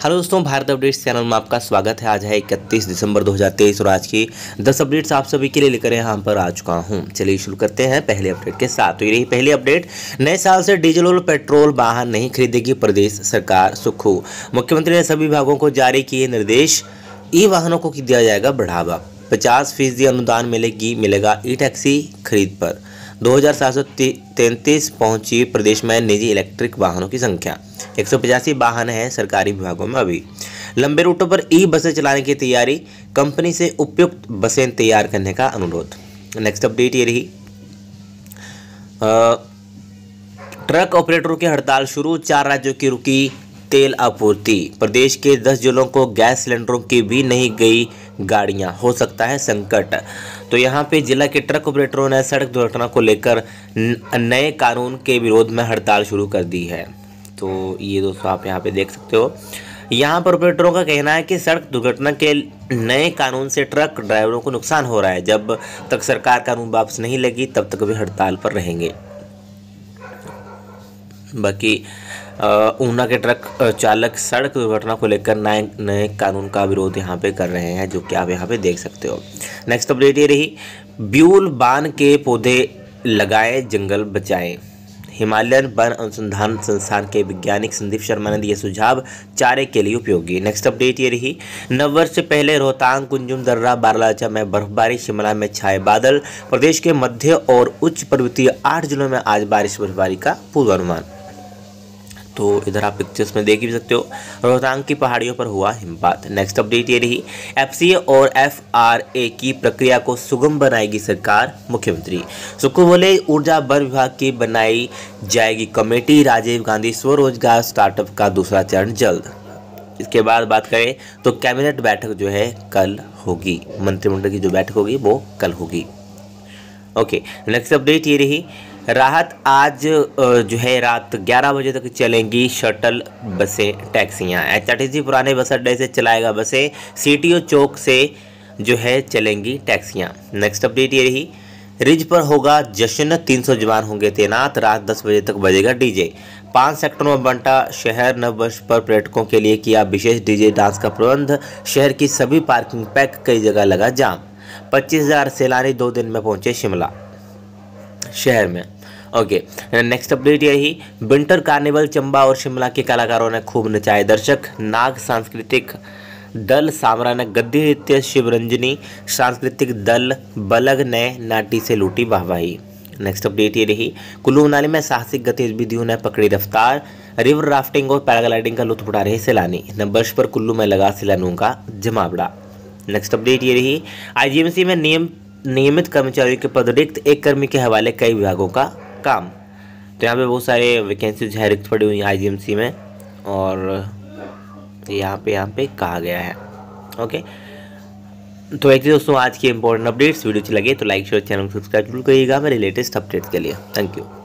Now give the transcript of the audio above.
Hello दोस्तों, Bharat updates channel में आपका स्वागत है। आज है 31 दिसंबर 2023 और आज की 10 अपडेट्स आप सभी के लिए लेकर यहाँ पर आ चुका हूँ। चलिए शुरू करते हैं पहले अपडेट के साथ। तो ये रही पहली अपडेट। नए साल से डीजल और पेट्रोल वाहन नहीं खरीदेगी प्रदेश सरकार, सुक्खू। मुख्यमंत्री ने सभी विभागों को जारी किए निर्देश। ई वाहनों को दिया जाएगा बढ़ावा। 50% अनुदान मिलेगा ई टैक्सी खरीद पर। 2733 पहुंची प्रदेश में निजी इलेक्ट्रिक वाहनों की संख्या। 185 वाहन हैं सरकारी विभागों में। अभी लंबे रूटों पर ई बसें चलाने की तैयारी। कंपनी से उपयुक्त बसें तैयार करने का अनुरोध। नेक्स्ट अपडेट ये रही। ट्रक ऑपरेटरों की हड़ताल शुरू। 4 राज्यों की रुकी तेल आपूर्ति। प्रदेश के 10 जिलों को गैस सिलेंडरों की भी नहीं गई गाड़ियां, हो सकता है संकट। तो यहाँ पे जिला के ट्रक ऑपरेटरों ने सड़क दुर्घटना को लेकर नए कानून के विरोध में हड़ताल शुरू कर दी है। तो ये दोस्तों आप यहाँ पे देख सकते हो। यहाँ पर ऑपरेटरों का कहना है कि सड़क दुर्घटना के नए कानून से ट्रक ड्राइवरों को नुकसान हो रहा है। जब तक सरकार कानून वापस नहीं लेगी तब तक भी हड़ताल पर रहेंगे। बाकी ऊना के ट्रक चालक सड़क दुर्घटना को लेकर नए कानून का विरोध यहाँ पे कर रहे हैं, जो कि आप यहाँ पे देख सकते हो। नेक्स्ट अपडेट ये रही। ब्यूल बान के पौधे लगाए, जंगल बचाएं। हिमालयन वन अनुसंधान संस्थान के वैज्ञानिक संदीप शर्मा ने दिए सुझाव, चारे के लिए उपयोगी। नेक्स्ट अपडेट ये रही। नववर्ष से पहले रोहतांग, कुंजुम दर्रा, बारालाचा में बर्फबारी, शिमला में छाए बादल। प्रदेश के मध्य और उच्च पर्वतीय 8 जिलों में आज बारिश बर्फबारी का पूर्वानुमान। तो इधर आप पिक्चर्स में देख भी सकते हो, रोहतांग की पहाड़ियों पर हुआ हिमपात। नेक्स्ट अपडेट ये रही। एफसीए और एफआरए की प्रक्रिया को सुगम बनाएगी सरकार, मुख्यमंत्री। सुक्खू बोले, ऊर्जा वन विभाग की बनाई जाएगी कमेटी। राजीव गांधी स्वरोजगार स्टार्टअप का दूसरा चरण जल्द। इसके बाद बात करें तो कैबिनेट बैठक जो है कल होगी। मंत्रिमंडल की जो बैठक होगी वो कल होगी। ओके, नेक्स्ट अपडेट ये रही। राहत आज जो है रात 11 बजे तक चलेंगी शटल बसें, टैक्सियाँ। एचआरटीसी पुराने बस अड्डे से चलाएगा बसें। सीटीओ चौक से जो है चलेंगी टैक्सियाँ। नेक्स्ट अपडेट ये रही। रिज पर होगा जश्न, 300 जवान होंगे तैनात। रात 10 बजे तक बजेगा डीजे। 5 सेक्टरों में बंटा शहर। नववर्ष पर पर्यटकों के लिए किया विशेष डीजे डांस का प्रबंध। शहर की सभी पार्किंग पैक, कई जगह लगा जाम। 25,000 सैलानी 2 दिन में पहुंचे शिमला शहर में। ओके, नेक्स्ट अपडेट यही। विंटर कार्निवल, चंबा और शिमला के कलाकारों ने खूब नचाए दर्शक। नाग सांस्कृतिक दल सामरा ने गद्दी नृत्य, शिवरंजनी सांस्कृतिक दल बलग ने नाटी से लूटी वाहवाही। नेक्स्ट अपडेट ये रही। कुल्लू मनाली में साहसिक गतिविधियों ने पकड़ी रफ्तार। रिवर राफ्टिंग और पैराग्लाइडिंग का लुत्फ उठा रहे सैलानी। नववर्ष पर कुल्लू में लगा सैलानियों का जमावड़ा। नेक्स्ट अपडेट ये रही। आईजीएमसी में नियमित कर्मचारियों के पद रिक्त, 1 कर्मी के हवाले कई विभागों का काम। तो यहाँ पे बहुत सारे वैकेंसीज है रिक्त पड़ी हुई हैं आईजीएमसी में, और यहाँ पे कहा गया है। ओके, तो एक दोस्तों आज की इंपॉर्टेंट अपडेट्स वीडियो अच्छी लगे तो लाइक शेयर, चैनल को सब्सक्राइब जरूर करिएगा मेरे लेटेस्ट अपडेट्स के लिए। Thank you.